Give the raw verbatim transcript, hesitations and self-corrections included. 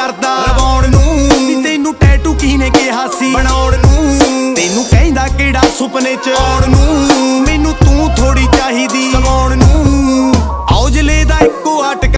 करदा रवाउण नूं। तैनू टैटू किने कहा सी बनाउण नूं, तैनू कहंदा किहड़ा सुपने च आउण नूं।